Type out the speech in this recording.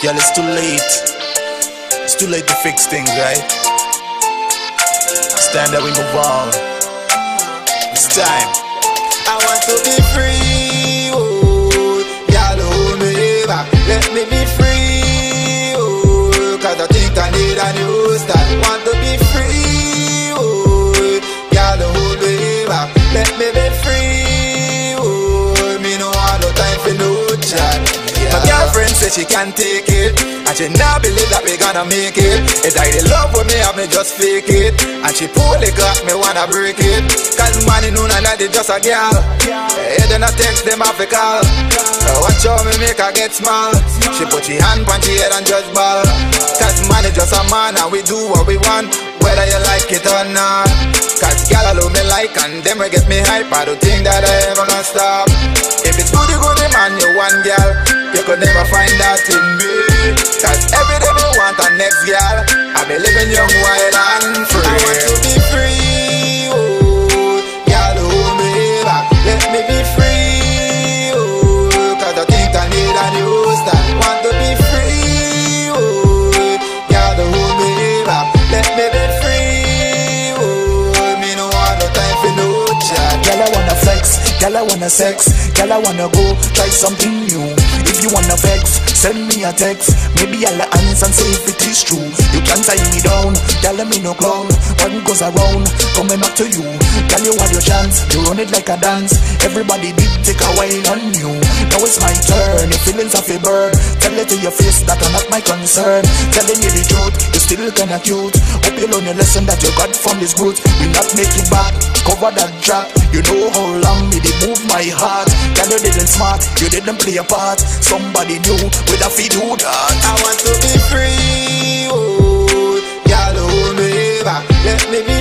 Girl, it's too late. It's too late to fix things, right? Stand up, we move on. It's time. I want to be free, oh. Girl, hold me back, let me be free, oh. Cause I think I need a new start. Want to be free, oh. Girl, hold me back, let me be free, oh. Me no want no time for no chat. My girlfriend said she can't take it, and she not believe that we gonna make it. It's like the love with me have me just fake it, and she poorly got me wanna break it. Cause money no and that is just a girl. Hey, then I text them off the call. Watch how me make her get small. She put her hand on her head and just ball. Cause money just a man and we do what we want, whether you like it or not. Cause girl I love me like, and them will get me hype. I don't think that I ever gonna stop. If it's goody man, you one girl, you could never find that in me. Cause every day me want a next girl. I be living young, wild and free. I want to be free, oh. Girl, hold me back, let me be free, oh. Cause I think I need a new start. Want to be free, oh. Girl, hold me back, let me be free, oh. Me no want no time for no chat. Girl, I wanna flex, girl, I wanna sex, girl, I wanna go try something new. If you wanna vex, send me a text. Maybe I'll answer and say if it is true. You can't tie me down, girl, me no clown. One goes around, coming back to you. Girl, you have your chance, you run it like a dance. Everybody did take a while on you. Now it's my turn, your feelings of a bird. Tell it to your face that are not my concern. Telling you the truth, you're still kinda cute. Hope you learn your lesson that you got from this root. We not make it back, cover that track. You know how long did it move my heart. Girl, you didn't smart, you didn't play a part. Somebody new with a feed do that. I want to be free, oh. Girl, hold me back, let me be